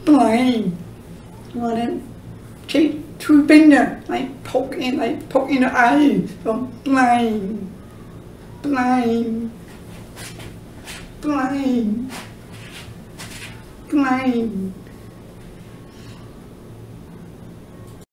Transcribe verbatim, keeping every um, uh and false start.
blind. You want to take two fingers, like poke in, like poke in the eye. So blind, blind, blind, blind.